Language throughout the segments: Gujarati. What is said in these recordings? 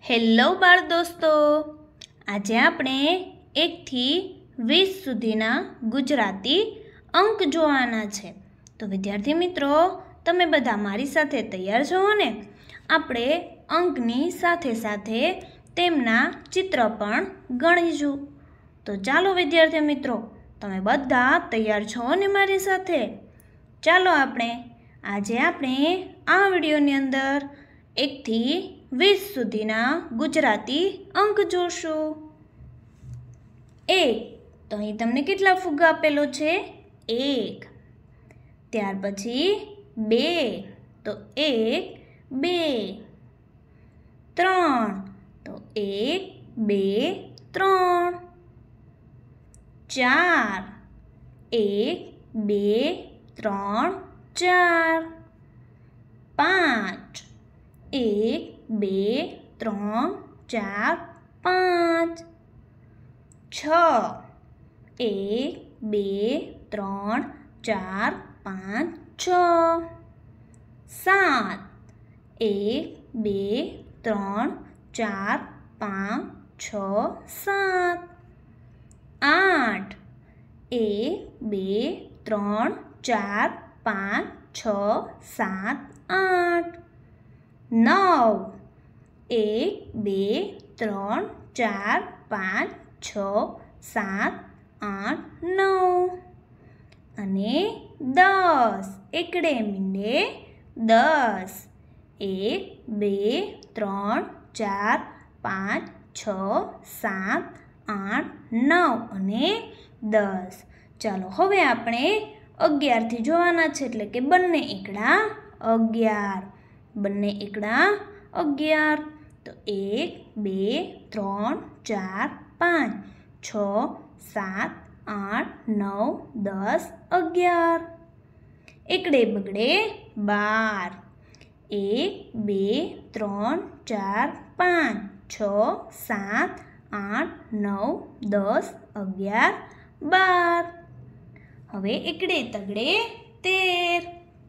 હેલો બાળ દોસ્તો, આજે આપણે 1 થી 20 સુધીના ગુજરાતી અંક જોવાના છે. તો વિદ્યાર્થી મિત્રો, તમે બધા મારી સાથે તૈયાર છો ને? આપણે અંકની સાથે સાથે તેમના ચિત્ર પણ ગણીશું. તો ચાલો વિદ્યાર્થી મિત્રો, તમે બધા તૈયાર છો ને મારી સાથે? ચાલો આજે આપણે આ વિડીયોની અંદર 1 થી 20 સુધીના ગુજરાતી અંક જોશું. 1, તો અહીં તમને કેટલા ફુગ્ગા આપેલો છે? 1. ત્યાર પછી 2, તો 1, 2. 3, તો 1, 2, 3. 4, 1, 2, 3, 4. 5, 1, 2, 3, 4, 5. 6, 1, 2, 3, 4, 5, 6. 7, 1, 2, 3, 4, 5, 6, 7. 8, 1, 2, 3, 4, 5, 6, 7, 8. 9, 1, 2, 3, 4, 5, 6, 7, 8, 9. અને 10, એકડે મીંડે 10. 1, 2, 3, 4, 5, 6, 7, 8, 9 અને 10. ચાલો હવે આપણે 11 થી જોવાના છે, એટલે કે બંને એકડા 11. બંને એકડા 11. તો 1, 2, 3, 4, 5, 6, 7, 8, 9, 10, 11. એકડે બગડે 12. 1, 2, 3, 4, 5, 6, 7, 8, 9, 10, 11, 12. હવે એકડે તગડે 13.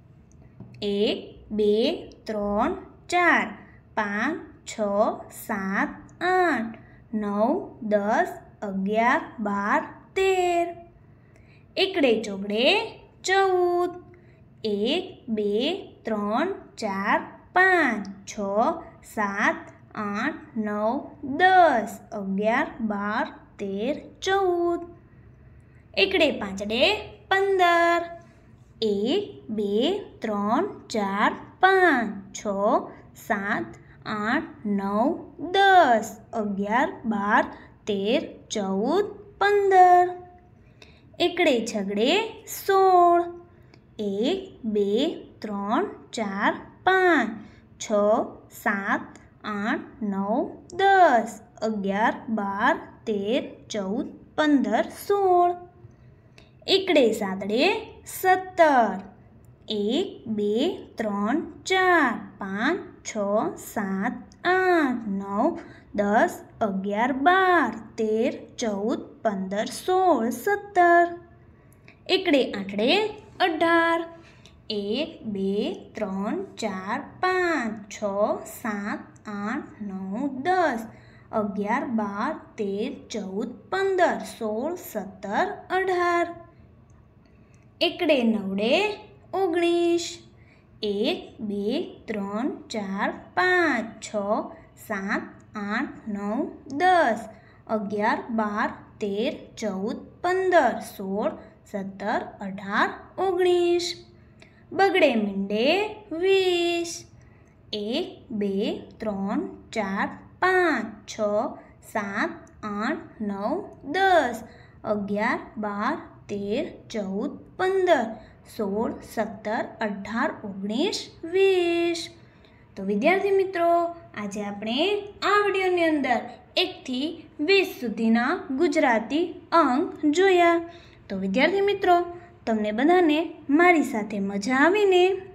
1, 2, 3, 4, 5, 6, 7, 8, 9, 10, 11, 12, 13. એકડે ચોગડે 14. 1, 2, 3, 4, 5, 6, 7, 8, 9, 10, 11, 12, 13, 14. એકડે પાંચડે 15. 1, 2, 3, 4, 5, 6, 7, 8, 9, 10, 11, 12, 13, 14, 15. એકડે છગડે 16. 1, 2, 3, 4, 5, 6, 7, 8, 9, 10, 11, 12, 13, 14, 15, 16. એકડે સાતડે 17. 1, 2, 3, 4, 5, 6, 7, 8, 9, 10, 11, 12, 13, 14, 15, 16, 17. એકડે આઠડે 18. 1, 2, 3, 4, 5, 6, 7, 8, 9, 10, 11, 12, 13, 14, 15, 16, 17, 18. એકડે નવડે 19. 1, 2, 3, 4, 5, 6, 7, 8, 9, 10, 11, 12, 13, 14, 15, 16, 17, 18, 19. બગડે મીંડે 20. 1, 2, 3, 4, 5, 6, 7, 8, 9, 10, 11, 12, 13, 14, 15, 16, 17, 18, 19, 20. તો વિદ્યાર્થી મિત્રો, આજે આપણે આ વિડીયોની અંદર 1 થી 20 સુધીના ગુજરાતી અંક જોયા. તો વિદ્યાર્થી મિત્રો, તમને બધાને મારી સાથે મજા આવીને?